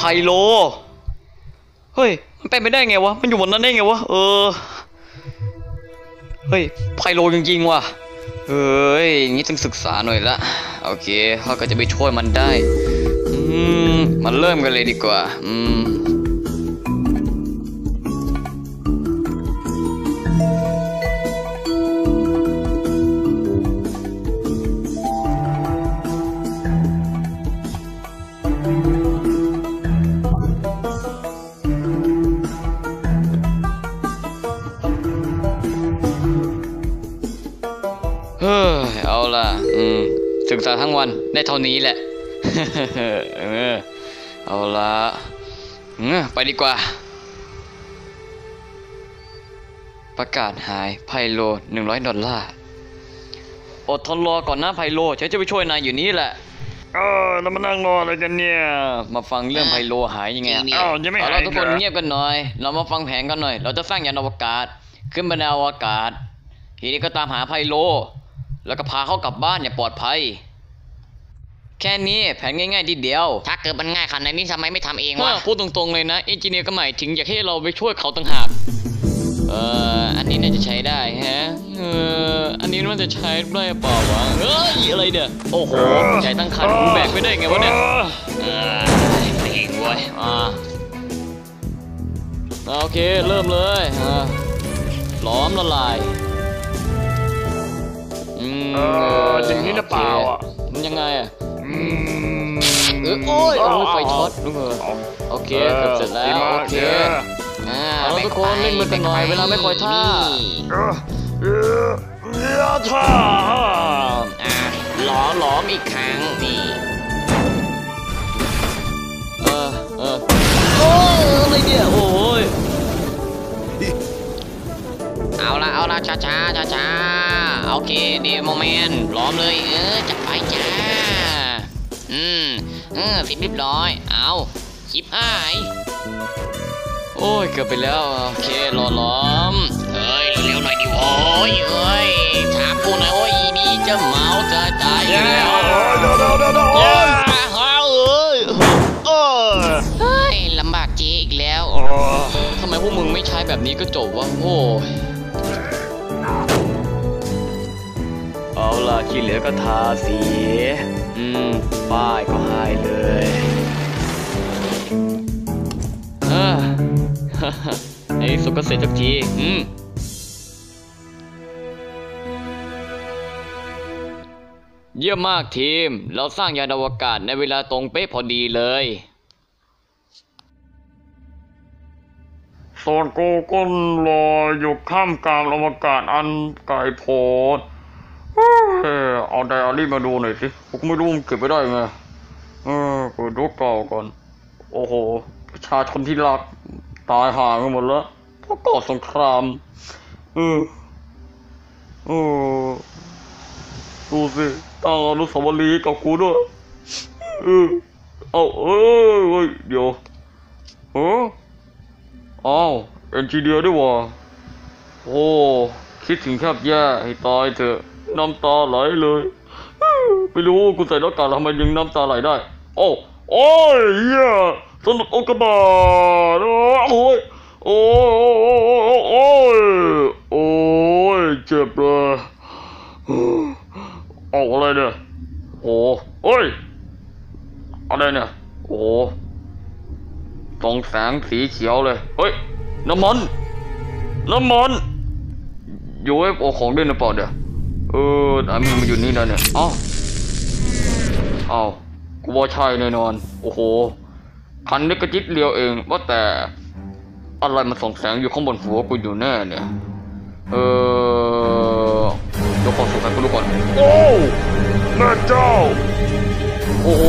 โลเฮ้ยมันเป็นไปได้ไงวะมันอยู่บนนั้นได้ไงวะเฮ้ยไพโลจริงๆว่ะเฮ้ยงี้ต้องศึกษาหน่อยละโอเคเขาก็จะไปช่วยมันได้มันเริ่มกันเลยดีกว่าเอาล่ะศึกษาทั้งวันได้เท่านี้แหละ เอาล่ะไปดีกว่าประกาศหายไพโล$100อดทนรอก่อนนะไพโลฉันจะไปช่วยนายอยู่นี่แหละแล้วมานั่งรออะไรกันเนี่ยมาฟังเรื่องไพโลหายยังไงยังไม่หายเราทุกคนเงียบกันหน่อยเรามาฟังแผนกันหน่อยเราจะสร้างยานอวกาศขึ้นไปในอวกาศทีนี้ก็ตามหาไพโลแล้วก็พาเขากลับบ้านอย่างปลอดภัยแค่นี้แผนง่ายๆทีเดียวถ้าเกิดมันง่ายขนาดนี้ทำไมไม่ทำเองวะพูดตรงๆเลยนะเอนจิเนียร์ก็หมายถึงอยากให้เราไปช่วยเขาต่างหากอันนี้น่าจะใช้ได้ฮะอันนี้มันจะใช้ได้เปล่าวะอะไรเด้อโอ้โหใหญ่ตั้งคันแบกไม่ได้ไงวะเนี่ยเองเว้ยโอเคเริ่มเลยล้อมละลายอย่างนี้นะเปล่าอ่ะมันยังไงโอ้ยไฟช็อตโอเคเกือบเสร็จแล้วโอเคเราทุกคนเล่นมือกันหน่อยเวลาไม่คอยท่าหลอมอีกครั้งนี่โอ้ยอะไรเนี่ยโอ้ยเอาละช้าโอเคเดโมแมนพร้อมเลยจัดไปจ้าเสร็จเรียบร้อยเอาชิปหายโอ้ยเกือบไปแล้วโอเคล้อมเร็วหน่อยดิโอ้ยถามกูหน่อยโอ้ยนี่จะเมาจะตายแล้วลำบากเจ๊อีกแล้วทำไมพวกมึงไม่ใช้แบบนี้ก็จบวะโอ้เอาล่ะที่เหลือก็ทาสีป้ายก็หายเลยไอ้สุกก็เสร็จสักทีเยี่ยมมากทีมเราสร้างยานอวกาศในเวลาตรงเป๊ะพอดีเลยส่วนกูก็รออยู่ข้ามกลางอวกาศอันไกลโพ้นเอาไดอารี่มาดูหน่อยสิผมไม่รู้มันเก็บไว้ได้ไงเปิดดูเก่าก่อนโอ้โหประชาชนที่รักตายห่างกันหมดแล้วเพราะก่อสงครามดูสิตั้งอนุสาวรีย์กับกูด้วยเดี๋ยวเอนจิเนียร์ด้วยวะโอ้คิดถึงแทบแย่ให้ตายเถอะน้ำตาไหลเลยไม่รู้กูใส่หน้ากากทำไมยังน้ำตาไหลได้โอ้ยเหี้ยสนุกโอกาบาทโอ้ยเจ็บเลยอะไรเนี่ยอะไรเนี่ยส่องแสงสีเขียวเลยเฮ้ยน้ำมันอยู่ไอ้ของเล่นหรือเปล่าเดี๋ยวมันมาอยู่นี่แล้วเนี่ยกูว่าใช่แน่นอนโอ้โหคันนี้กระจิตเลียวเองว่าแต่อะไรมันส่องแสงอยู่ข้างบนหัวกูอยู่แน่เนี่ยเดี๋ยวขอส่องแสงกูดูก่อนโอ้แม่เจ้าโอ้โห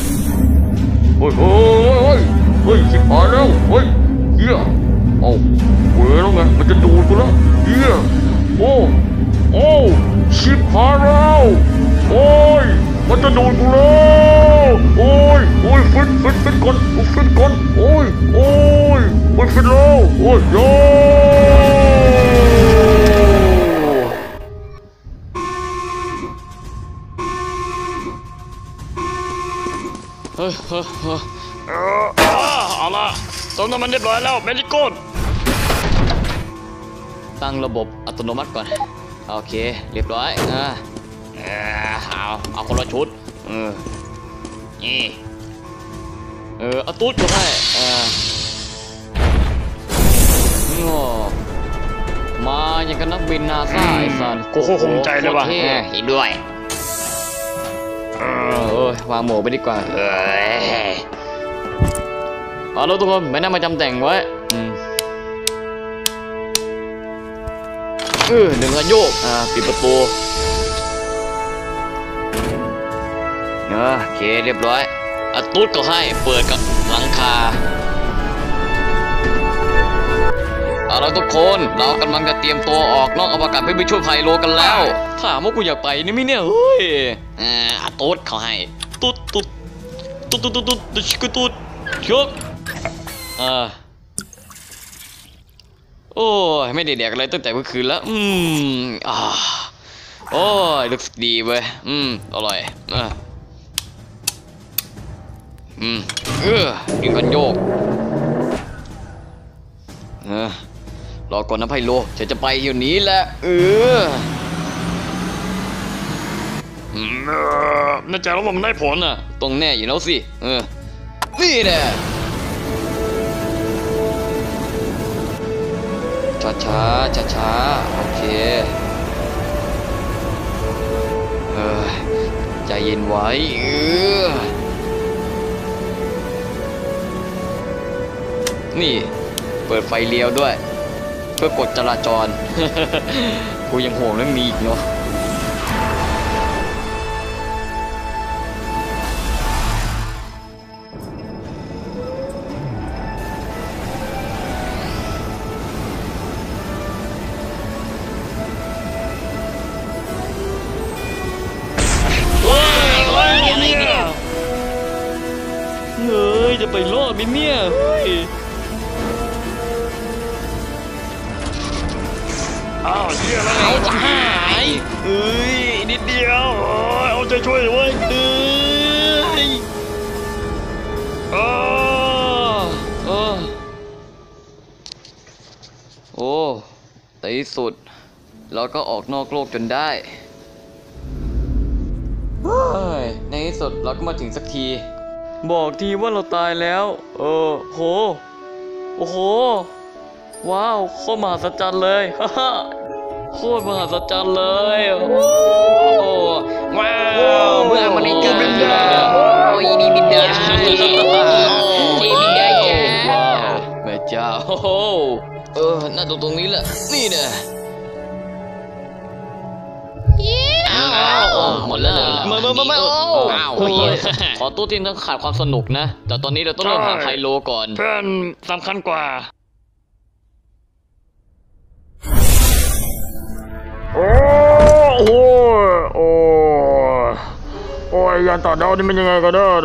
เฮ้ยชิบหายแล้วเฮ้ยเหี้ยเว้ยแล้วไงมันจะดูดกูแล้วเหี้ยโอ้ชิบหายแล้วโอ้ยมันจะดูดกูแล้วโอ้ยฟิตก่อนฟิตก่อนโอ้ยฟิตแล้วโอ้ยโย่ละเติมน้ำมันเรียบร้อยแล้วเมลิโกนตั้งระบบอัตโนมัติก่อนโอเคเรียบร้อยเอาคนละชุดนี่เอาตุ๊ดก็ให้มาอย่างกับนักบินนาซาไอ้สันกูคงใจเลยว่ะเห็นด้วยวางหมวกไปดีกว่าเอาแล้วทุกคนไม่น่ามาจำแต่งไว้หนึ่งกันโยกปิดประตูโอเคเรียบร้อยตุ๊ดก็ให้เปิดกับหลังคาเอาละทุกคนเรากำลังจะเตรียมตัวออกนอกอวกาศไปช่วยไพโลกันแล้วถามว่ากูอยากไปนี่ไหมเนี่ยเฮ้ยตุ๊ดเขาให้ตุ๊ดชิคตุ๊ดชกโอ้ยไม่ได้แดกอะไรตั้งแต่เมื่อคืนแล้วโอ้ยรู้สึกดีเว้ยอร่อยกินกันโยกรอก่อนนะไพโลฉันจะไปอยู่นี้แหละน่าจะแล้วมันได้ผลอ่ะต้องแน่อยู่แล้วสินี่แหละช้าโอเคใจเย็นไว้นี่เปิดไฟเลี้ยวด้วยเพื่อกดจราจร กูยังห่วงเรื่องนี้อีกเนาะจะไปรอดไหมเนี่ยเหี้ยแล้วเอาจะหายนิดเดียวเอาใจช่วยเว้ยโอ้ในที่สุดเราก็ออกนอกโลกจนได้ในที่สุดเราก็มาถึงสักทีบอกทีว่าเราตายแล้วโอ้โหว้าวโคตรมหัศจรรย์เลยโคตรมหัศจรรย์เลยว้าวเมื่อมาเลกาดีบินได้แม่เจ้าน่าตรงนี้แหละนี่เนี่ยหมดแล้วเหรอไม่ขอตู้ทีมต้องขาดความสนุกนะแต่ตอนนี้เราต้องเริ่มหาไพโลก่อนเพื่อนสำคัญกว่าโอ้ยยานต่างดาวนี่มันยังไงกันเนี่ย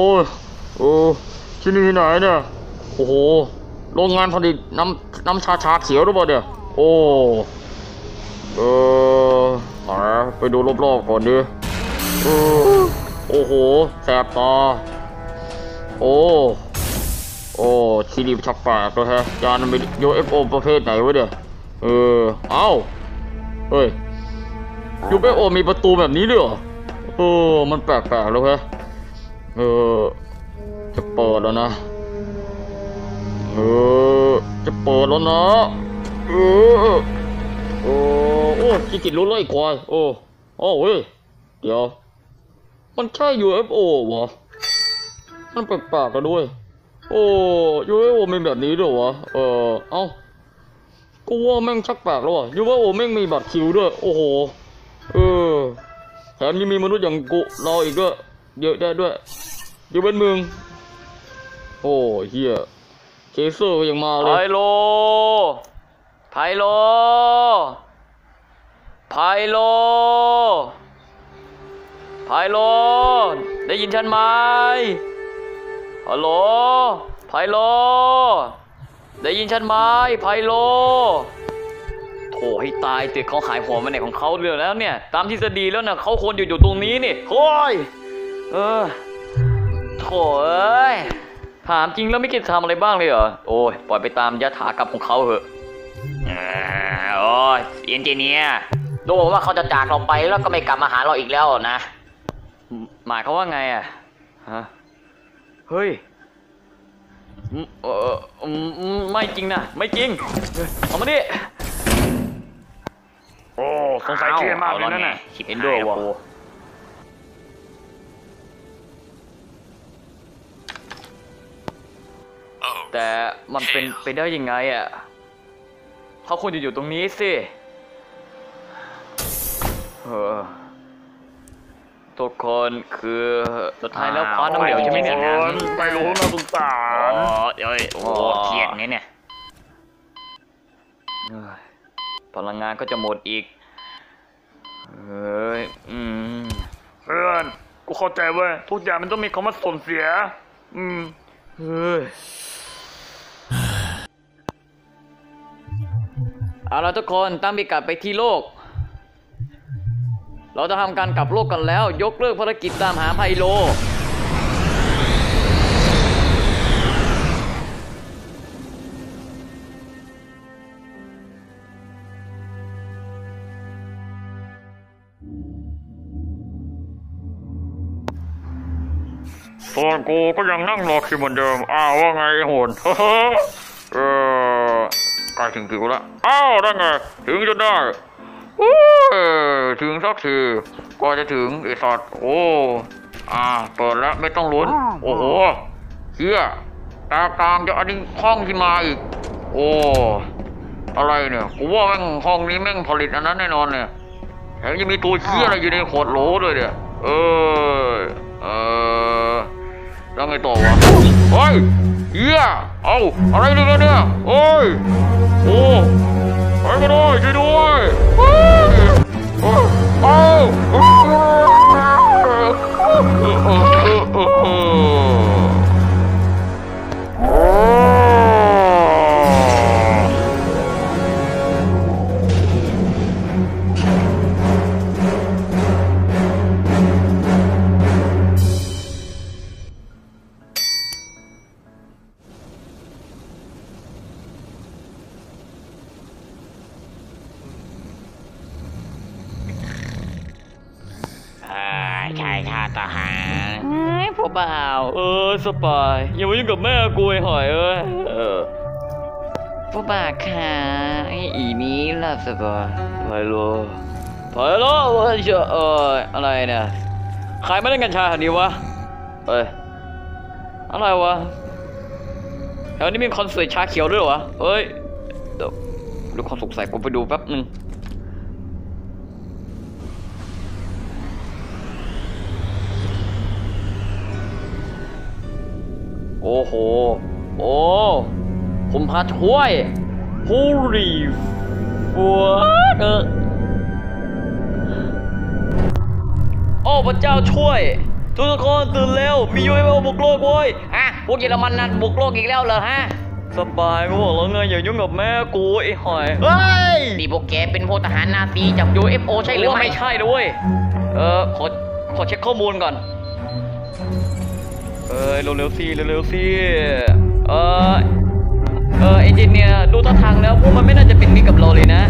ที่นี่ที่ไหนเนี่ยโอ้โหโรงงานผลิตน้ำชาเขียวหรือเปล่าเนี่ยไปดูรอบๆก่อนดิโอ้โหแสบตาที่นี่ชักแปลกเลยฮะยานมันเป็น UFO ประเภทไหนวะเนี่ยเอ้าเฮ้ย UFO มีประตูแบบนี้ด้วยเหรอมันแปลกๆแล้วฮะจะเปิดแล้วนะจะเปิดแล้วนะขี้กิจรู้เลยควายเฮ้ยเดี๋ยวมันใช่ UFO วะมันแปลกๆกันด้วยUFO มีแบบนี้ด้วยวะเอ้ากูว่าแม่งชักแปลกแล้วอะUFO แม่งมีบัตรคิวด้วยโอ้โหแถมยังมีมนุษย์อย่างกูเราอีกด้วยเยอะได้ด้วยอยู่เป็นเมืองเฮียเคเซอร์ยังมาเลยไพโลได้ยินฉันไหมฮัลโหลไพโลได้ยินฉันไหมไพโลโถให้ตายตึกเขาขายหัวมาไหนของเขาเรื่องแล้วเนี่ยตามทฤษฎีแล้วนะเขาควรอยู่ตรงนี้นี่โอ้ยโถเอ้ยถามจริงแล้วไม่คิดทำอะไรบ้างเลยเหรอโอ้ยปล่อยไปตามยถากรรมของเขาเถอะโอ้ยเอนจิเนียร์ดูว่าเขาจะจากเราไปแล้วก็ไม่กลับมาหาเราอีกแล้วนะหมายเขาว่าไงอ่ะฮะเฮ้ยไม่จริงนะไม่จริงเอามาดิโอ้สงสัยเครียดมากเลยนั่นน่ะเห็นด้วยวะแต่มันเป็นไปได้ยังไงอ่ะเขาควรจะอยู่ตรงนี้สิทุกคนคือสุดท้ายแล้วคว้าน้ำเหลวใช่ไหมเนี่ยไม่รู้นะสงสารโอ้เครียดเนี่ยพลังงานก็จะหมดอีกเพื่อนกูเข้าใจเว้ยทุกอย่างมันต้องมีคำว่าสูญเสียเอาละทุกคนตั้งพิกัดไปที่โลกเราจะทำการกลับโลกกันแล้วยกเลิกภารกิจตามหาไพโลส่วนกูก็ยังนั่งรอคิวเหมือนเดิมว่าไงโหนใกล้ถึงคิวแล้วได้ไงถึงจนได้ถึงสักทีก็จะถึงไอ้สัตว์เปิดแล้วไม่ต้องลุ้นโอ้โหเฮียตากลางจะอันนี้ห้องที่มาอีกอะไรเนี่ยกูว่าแม่งห้องนี้แม่งผลิตอันนั้นแน่นอนเนี่ยแถมยังมีตัวเฮียอะไรอยู่ในขวดโหลด้วยเนี่ยแล้วไงต่อวะเฮ้ยเฮียอะไรเนี่ยโอ้ไปกันด้วยช่วยด้วยชายชาทหารพ่อบ่าวสบายอย่ามายุ่งกับแม่กูไอ้หอยพ่อบ่าวค่ะอีนี้ล่ะสบายไพโลว่าจะอะไรเนี่ยใครไม่ได้กัญชาแถวนี้วะอะไรวะแถวนี้มีคอนเสิร์ตชาเขียวด้วยวะเดี๋ยวดูความสงสัยกูไปดูแป๊บนึงโอ้โหผมพาช่วยฮูรีฟัวพระเจ้าช่วยทุกคนตื่นเร็วมีUFOบุกโลกเว้ยพวกเยอรมันนั่นบุกโลกอีกแล้วเหรอสบายกูบอกแล้วไงอย่ายุ่งกับแม่กูไอ้หอยนี่พวกแกเป็นพลทหารนาซีจาก UFO ใช่หรือไม่ใช่ด้วยขอเช็คข้อมูลก่อนเร็วๆสิเอนจิเนียร์ดูท่าทางแล้วพวกมันไม่น่าจะเป็นมิตรกับเราเลยนะ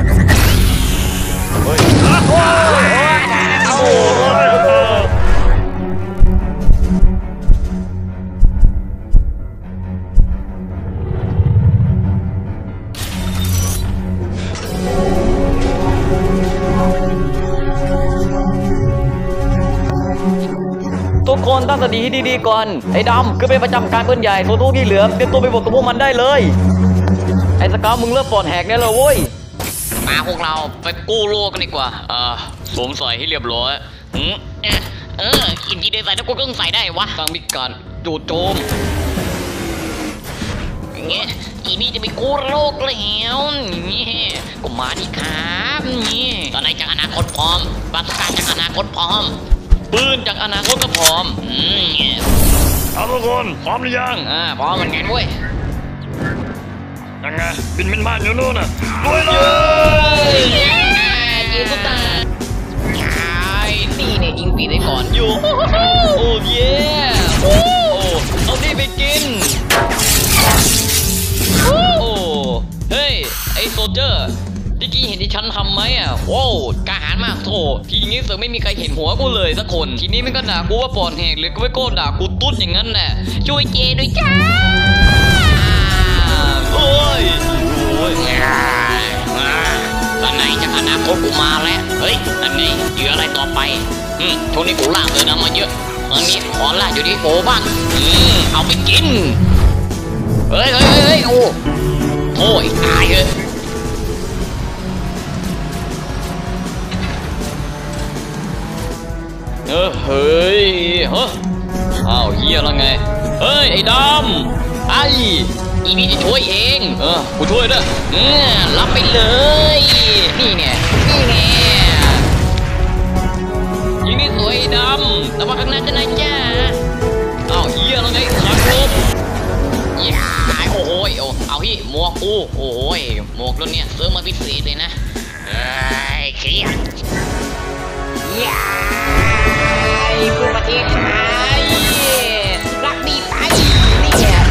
ทุกคนตั้งสติให้ดีๆก่อนไอ้ดำคือเป็นประจำการปืนใหญ่ส่วนทุกที่เหลือเตรียมตัวไปบวกกับพวกมันได้เลยไอ้สกาวมึงเริ่มปอดแหกได้แล้วเว้ยมาพวกเราไปกู้โลกกันดีกว่าสวมใส่ให้เรียบร้อยอินดีเดย์ใส่แล้วกูต้องใส่ได้วะตั้งพิกัดจู่โจมอีนี่จะไปกู้โลกแล้วกูมาดิครับตอนไหนจากอนาคตพร้อมปาสุการจากอนาคตพร้อมปืนจากอนาคตก็พร้อมทุกคนพร้อมหรือยังพร้อมเหมือนกันเว้ยยังไงบินบ้านอยู่นู่นน่ะด้วยเลยยิงสุดตานี่เนี่ยยิงปีได้ก่อนอยู่เย่เอาที่ไปกินโว้กล้าหาญมากโธ่ทีนี้เสือไม่มีใครเห็นหัวกูเลยสักคนทีนี้มันก็ด่ากูว่าปอดแหกเลยก็ไม่โก้ด่ากูตุ๊ดอย่างนั้นแหละช่วยเจด้วยจ้าโอ้ยตอนไหนจากอนาคตกูมาแล้วเฮ้ยอันนี้เหยื่ออะไรต่อไปช่วงนี้กูล่าเลยนะมาเยอะอันนี้ขอล่าอยู่ที่โกบ้างเอาไปกินเฮ้ยโอ้ยตายเลยเฮ้ยอ้าวเฮียแล้วไงเฮ้ยไอ้ดำอีนี่จะช่วยเองกูช่วยด้วยรับไปเลยนี่เนี่ยยิงนี่สวยดำระวังข้างหน้าจะนายจ้าอ้าวเฮียแล้วไงขาดลมโอ้ยเอาพี่หมวกกูโอ้ยหมวกรุ่นเนี้ยซื้อมาพิเศษเลยนะเครียดกูประเทศไทยรักดีไปนี่แหละ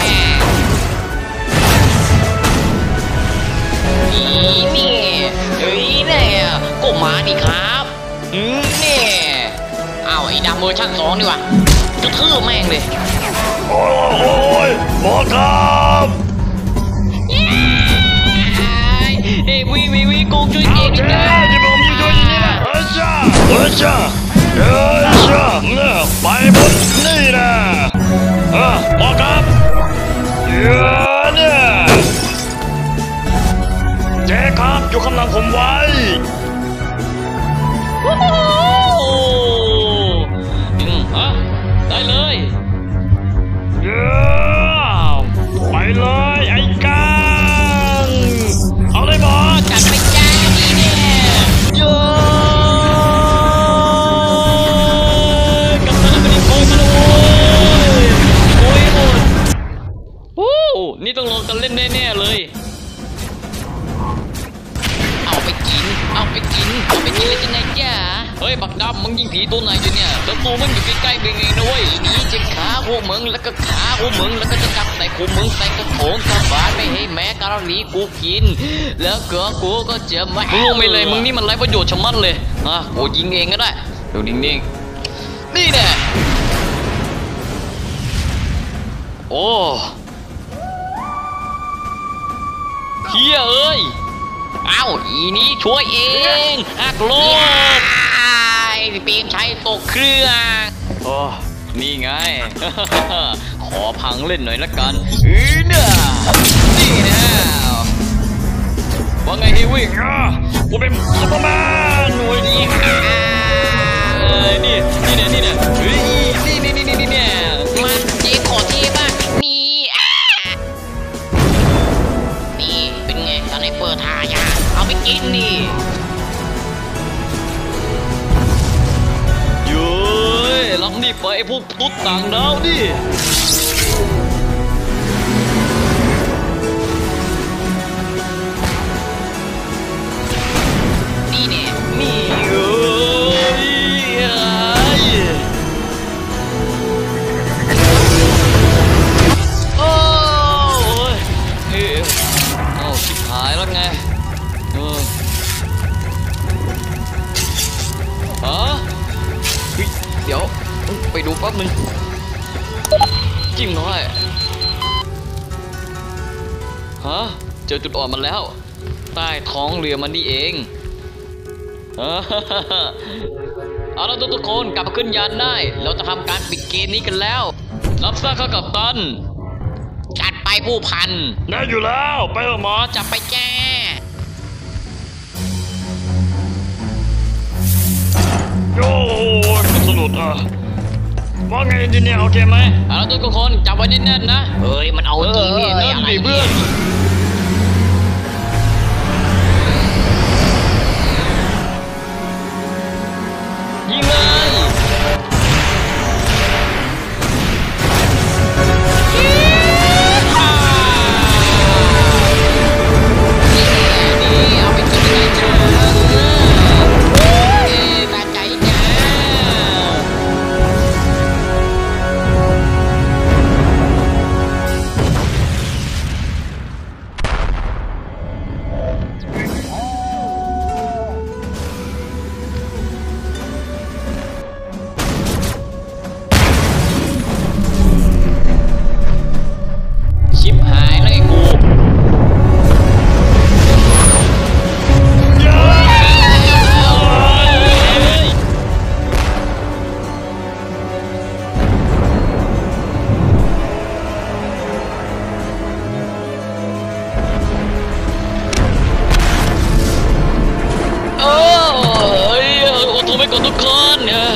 เนี่ยก็มาดิครับเนี่ยเอาไอ้ดำเวอร์ชั่น2ดีกว่าจะทื่อแม่งเลยโอ้ยหมอครับวีกูช่วยเก่งนะจะบอกมีช่วยนี่นะจ้าเนี่ยไปหมดนี่นะหมอครับเนี่ยเจ๊ครับอยู่ข้างหลังผมไว้ได้เลยไปเลยไอ้กังเอาเลยหมอจัดไปจ้าดีเนี่ยกำลังเป็นโค้งเลยโอ้ยหมดนี่ต้องลองกันเล่นแน่ๆเลยเอาไปกินเลยจะไงจ้าเฮ้ยบักดำมึงยิงผีตัวไหนอยู่เนี่ยตัวตูมันอยู่ใกล้ๆเป็นไงนะเว้ยนี่จะขาหัวมึงแล้วก็ขาหัวมึงแล้วก็จะจับใส่หัวมึงใส่กระโถนสบายไม่ให้แม้กะหรี่กูกินแล้วกูก็จะไม่มึงลงไปเลยมึงนี่มันไร้ประโยชน์ชะมัดเลยกูยิงเองก็ได้ดูนิ่งๆนี่แน่โอ้เฮียเอ้ยเอาอีนี้ช่วยเองฮักโลกเปียมใช้ตกเครื่องนี่ไง ขอพังเล่นหน่อยละกันเนี่ยนี่นะว่าไงเฮวิ่งกูเป็นซุปเปอร์แมนโอ้ยนี่เนี่ยนี่มาเจ๊ขอเทบ้างนี่เป็นไงตอนนี้เปิดทายาเอาไปกินนี่รับนี่ไปไอ้พวกตุ๊ดต่างดาวดินี่เนี่ยนี่ชิบหายแล้วไงเดี๋ยวไปดูแป๊บนึงจิ้มน้อยเจอจุดอ่อนมันแล้วใต้ท้องเรือมันนี่เองเอาละทุกคนกลับมาขึ้นยานได้เราจะทำการปิดเกมนี้กันแล้วรับทราบข้ากัปตันจัดไปผู้พันได้อยู่แล้วไปเถอะหมอจับไปแจ้โย่สนุกว่าไงดิเนี่ยโอเคไหมเอาละทุกคนจับไว้แน่นๆนะเฮ้ยมันเอาจริงนี่นั่นดิเพื่อนยิงเลยเอาไปกินได้จ้าตาใจจ้าก่อนทุกคน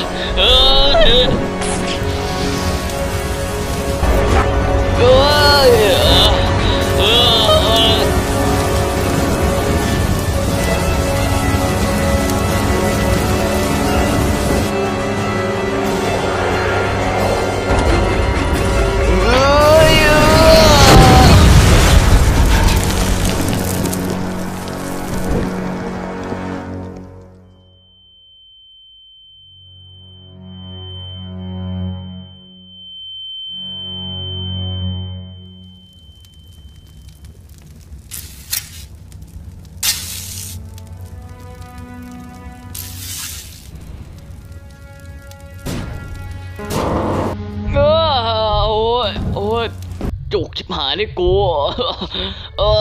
โอ้ยจุกชิบหายเลยกูโอ้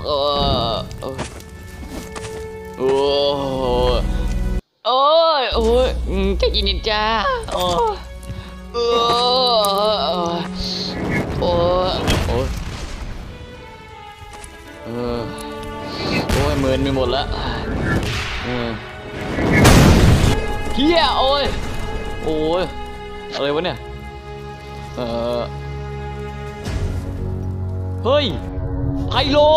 ยใจเย็นๆจ้าโอ้ยเมินไปหมดแล้วเฮียโอ้ยอะไรวะเนี่ยเฮ้ยไพโล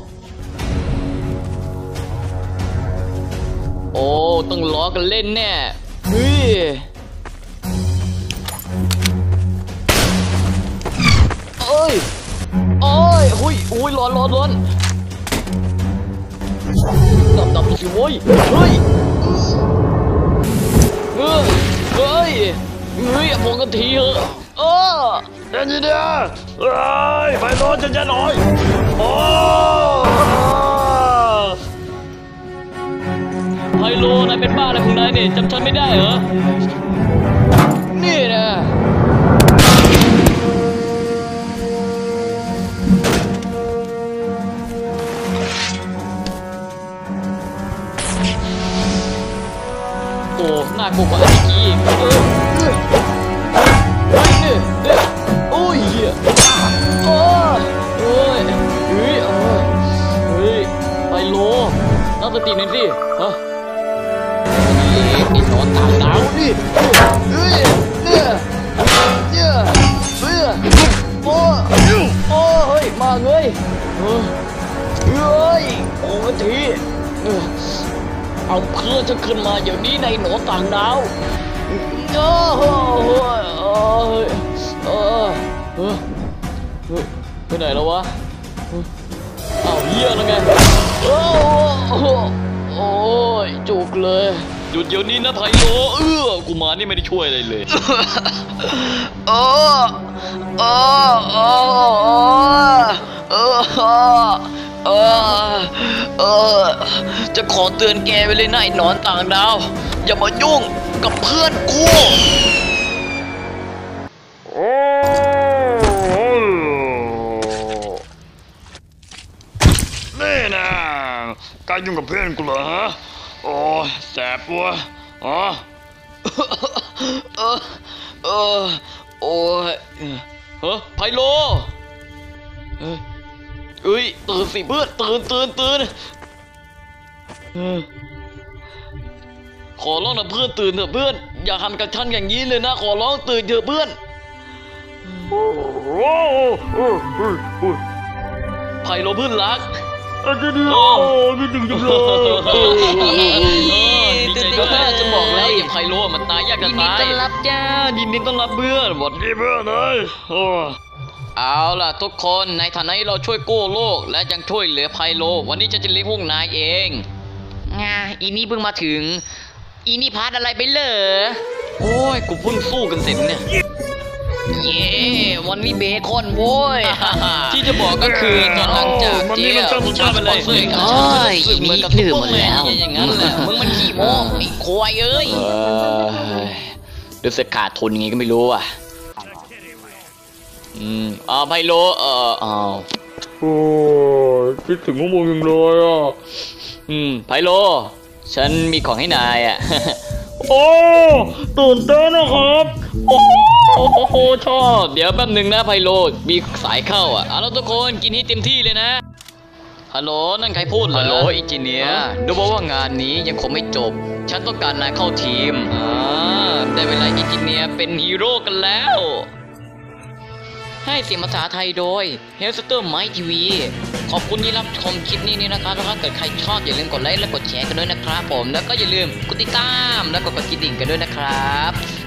โอ้ต้องล้อกันเล่นแน่เฮ้ยหุ้ยร้อนดับสิโว้ยเฮ้ยพงกันทีเหอะเดี๋ยวไปรอฉันจะหน่อยไพโลนายเป็นบ้าอะไรของนายเนี่ยจำฉันไม่ได้เหรอนี่นะโอ้น่ากลัวกว่าไอ้กี้โอ้ยไพโลตั้งสติหน่อยสิฮะนี่นอนต่างดาวนี่มาเลยโอ้ทีเอาเพื่อนจะขึ้นมาอย่างนี้ในหนอนต่างดาวไปไหนแล้ววะเอาเหี้ยแล้วไงโอ้ยจุกเลยหยุดเดี๋ยวนี้นะไพโลกูมานี่ไม่ได้ช่วยอะไรเลยจะขอเตือนแกไปเลยนะไอ้หนอนต่างดาวอย่ามายุ่งกับเพื่อนกูนี่นะกล้ายุ่งกับเพื่อนกูเหรอฮะโอ้แสบปะไพโลตื่นสิเพื่อนตื่นขอร้องนะเพื่อนตื่นเถอะเพื่อนอย่าทำกับฉันอย่างนี้เลยนะขอร้องตื่นเถอะเพื่อนไพโลเพื่อนรักคิดถึงจังเลยดีใจด้วยจะบอกแล้วอย่างไพโลมันตายยากจะตายยินดีต้อนรับจ้ายินดีต้อนรับเพื่อนหมดดีเพื่อนเลยเอาล่ะทุกคนในฐานะที่เราช่วยกู้โลกและยังช่วยเหลือไพโลวันนี้จะเลี้ยงพวกนายเองอีนี่เพิ่งมาถึงอีนี่พาดอะไรไปเหรอโอ้ยกูเพิ่งสู้กันเสร็จเนี่ยเย้วันนี้เบคอนโว้ยที่จะบอกก็คือตอนหลังจากที่ผู้ชายเป็นสปอนเซอร์อีนี่ดื่มหมดแล้วอย่างนั้นแหละมึงมันขี้โม้ไอ้ควายเอ้ยรู้สึกขาดทุนไงก็ไม่รู้อ่ะไพโลโอ้คิดถึงพวกมึงเลยอ่ะไพโลฉันมีของให้นายอ่ะโอ้ตื่นเต้นนะครับโอ้ชอบเดี๋ยวแป๊บหนึ่งนะไพโลมีสายเข้าอ่ะเอาแล้วทุกคนกินให้เต็มที่เลยนะฮัลโหลนั่นใครพูดเหรอฮัลโหลอินจิเนียร์ดูบอกว่างานนี้ยังคงไม่จบฉันต้องการนายเข้าทีมได้เวลาอินจิเนียร์เป็นฮีโร่กันแล้วให้เสียงภาษาไทยโดย Hellster Mike TV ขอบคุณที่รับชมคลิปนี้นะครับถ้าเกิดใครชอบอย่าลืมกดไลค์และกดแชร์กันด้วยนะครับผมแล้วก็อย่าลืมกดติดตามและกดกระดิ่งกันด้วยนะครับ